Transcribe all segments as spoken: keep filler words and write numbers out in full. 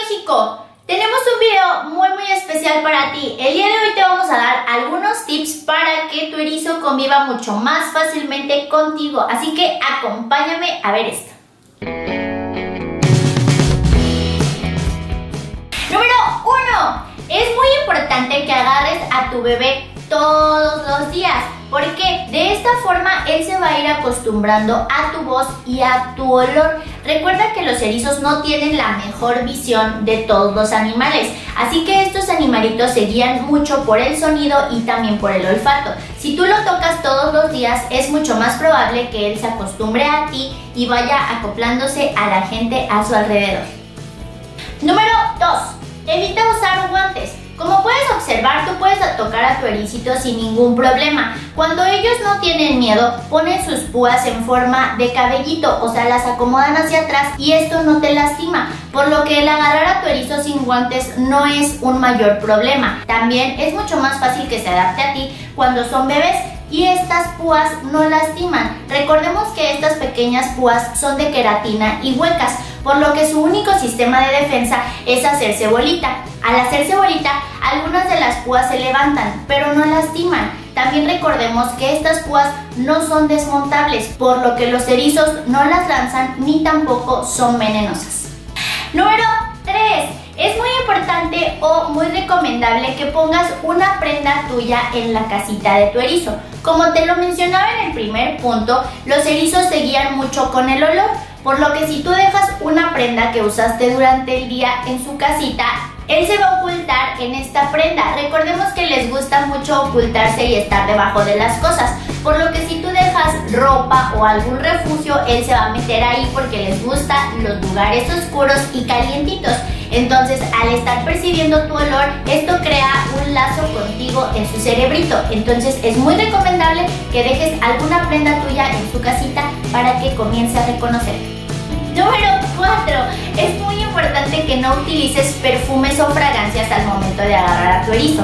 México, tenemos un video muy muy especial para ti. El día de hoy te vamos a dar algunos tips para que tu erizo conviva mucho más fácilmente contigo. Así que acompáñame a ver esto. Número uno. Es muy importante que agarres a tu bebé todos los días, porque de esta forma él se va a ir acostumbrando a tu voz y a tu olor. Recuerda que los erizos no tienen la mejor visión de todos los animales, así que estos animalitos se guían mucho por el sonido y también por el olfato. Si tú lo tocas todos los días, es mucho más probable que él se acostumbre a ti y vaya acoplándose a la gente a su alrededor. Número dos. Evita usar guantes. Como puedes observar, tú puedes tocar a tu ericito sin ningún problema. Cuando ellos no tienen miedo, ponen sus púas en forma de cabellito, o sea, las acomodan hacia atrás y esto no te lastima, por lo que el agarrar a tu erizo sin guantes no es un mayor problema. También es mucho más fácil que se adapte a ti cuando son bebés y estas púas no lastiman. Recordemos que estas pequeñas púas son de queratina y huecas, por lo que su único sistema de defensa es hacerse bolita. Al hacerse bolita, algunas de las púas se levantan, pero no lastiman. También recordemos que estas púas no son desmontables, por lo que los erizos no las lanzan ni tampoco son venenosas. Número tres. Es muy importante o muy recomendable que pongas una prenda tuya en la casita de tu erizo. Como te lo mencionaba en el primer punto, los erizos se guían mucho con el olor, por lo que si tú dejas una prenda que usaste durante el día en su casita, él se va a ocultar en esta prenda. Recordemos que les gusta mucho ocultarse y estar debajo de las cosas, por lo que si tú dejas ropa o algún refugio, él se va a meter ahí porque les gustan los lugares oscuros y calientitos. Entonces, al estar percibiendo tu olor, esto crea un lazo contigo en su cerebrito. Entonces, es muy recomendable que dejes alguna prenda tuya en su casita para que comience a reconocerte. Número cuatro. Es muy importante que no utilices perfumes o fragancias al momento de agarrar a tu erizo.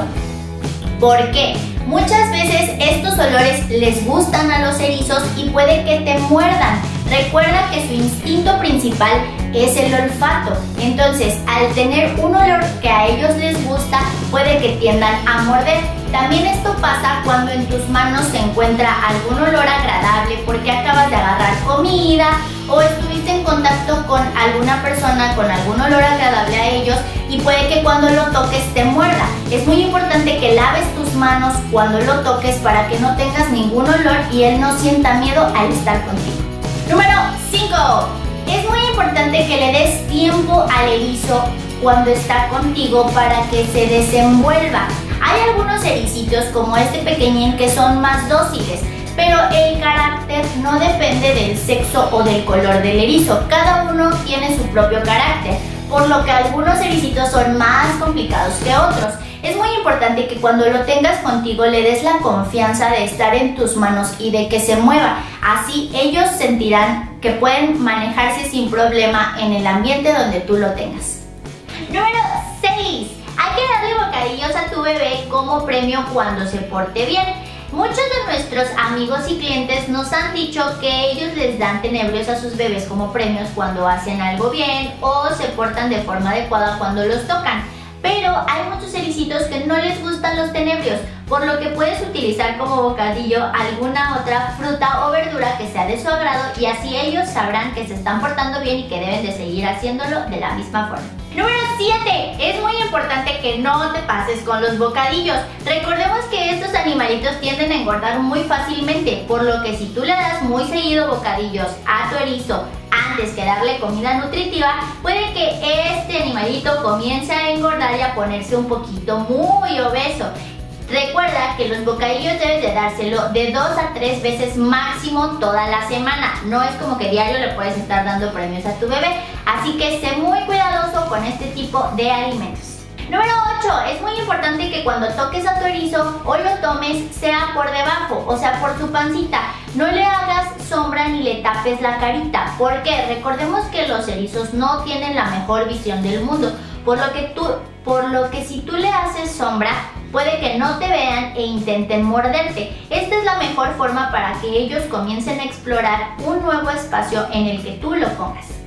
¿Por qué? Muchas veces estos olores les gustan a los erizos y puede que te muerdan. Recuerda que su instinto principal es el olfato. Entonces, al tener un olor que a ellos les gusta, puede que tiendan a morder. También esto pasa cuando en tus manos se encuentra algún olor agradable porque acabas de agarrar comida o estuviste en contacto con alguna persona con algún olor agradable a ellos y puede que cuando lo toques te muerda. Es muy importante que laves tus manos cuando lo toques para que no tengas ningún olor y él no sienta miedo al estar contigo. Número cinco. Es muy importante que le des tiempo al erizo cuando está contigo para que se desenvuelva. Hay algunos ericitos como este pequeñín que son más dóciles, pero el carácter no depende del sexo o del color del erizo. Cada uno tiene su propio carácter, por lo que algunos ericitos son más complicados que otros. Es muy importante que cuando lo tengas contigo le des la confianza de estar en tus manos y de que se mueva. Así ellos sentirán que pueden manejarse sin problema en el ambiente donde tú lo tengas. Número seis. Hay que darle bocadillos a tu bebé como premio cuando se porte bien. Muchos de nuestros amigos y clientes nos han dicho que ellos les dan tenebrios a sus bebés como premios cuando hacen algo bien o se portan de forma adecuada cuando los tocan. Pero hay muchos ericitos que no les gustan los tenebrios, por lo que puedes utilizar como bocadillo alguna otra fruta o verdura que sea de su agrado y así ellos sabrán que se están portando bien y que deben de seguir haciéndolo de la misma forma. Número siete. Es muy importante que no te pases con los bocadillos. Recordemos que estos animalitos tienden a engordar muy fácilmente, por lo que si tú le das muy seguido bocadillos a tu erizo antes que darle comida nutritiva, puede que este animalito comience a engordar y a ponerse un poquito muy obeso. Recuerda que los bocadillos debes de dárselo de dos a tres veces máximo toda la semana. No es como que diario le puedes estar dando premios a tu bebé, así que sé muy cuidadoso con este tipo de alimentos. Número ocho. Es muy importante que cuando toques a tu erizo o lo tomes sea por debajo, o sea por su pancita. No le hagas sombra ni le tapes la carita. ¿Por qué? Recordemos que los erizos no tienen la mejor visión del mundo, por lo que tú, por lo que si tú le haces sombra, puede que no te vean e intenten morderte. Esta es la mejor forma para que ellos comiencen a explorar un nuevo espacio en el que tú lo pongas.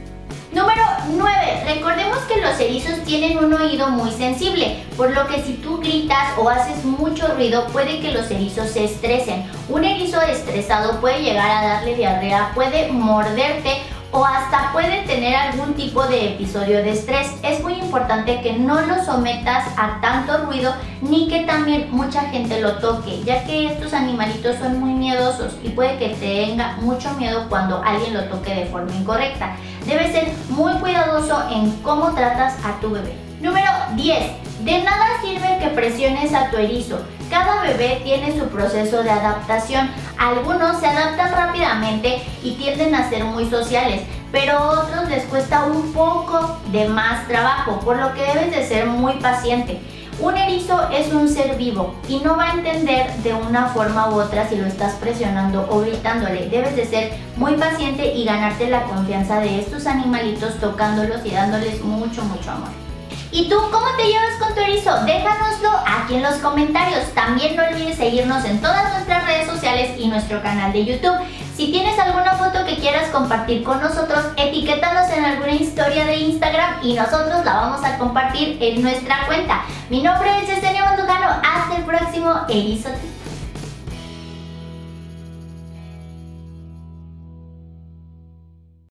Número nueve. Recordemos que los erizos tienen un oído muy sensible, por lo que si tú gritas o haces mucho ruido puede que los erizos se estresen. Un erizo estresado puede llegar a darle diarrea, puede morderte o hasta puede tener algún tipo de episodio de estrés. Es muy importante que no lo sometas a tanto ruido ni que también mucha gente lo toque, ya que estos animalitos son muy miedosos y puede que tenga mucho miedo cuando alguien lo toque de forma incorrecta. Debes ser muy cuidadoso en cómo tratas a tu bebé. Número diez. De nada sirve que presiones a tu erizo. Cada bebé tiene su proceso de adaptación. Algunos se adaptan rápidamente y tienden a ser muy sociales, pero a otros les cuesta un poco de más trabajo, por lo que debes de ser muy paciente. Un erizo es un ser vivo y no va a entender de una forma u otra si lo estás presionando o gritándole. Debes de ser muy paciente y ganarte la confianza de estos animalitos tocándolos y dándoles mucho, mucho amor. ¿Y tú cómo te llevas con tu erizo? Déjanoslo aquí en los comentarios. También no olvides seguirnos en todas nuestras redes sociales y nuestro canal de YouTube. Si tienes alguna foto que quieras compartir con nosotros, etiquétanos en alguna historia de Instagram y nosotros la vamos a compartir en nuestra cuenta. Mi nombre es Yesenia Mandujano. Hasta el próximo Erizo.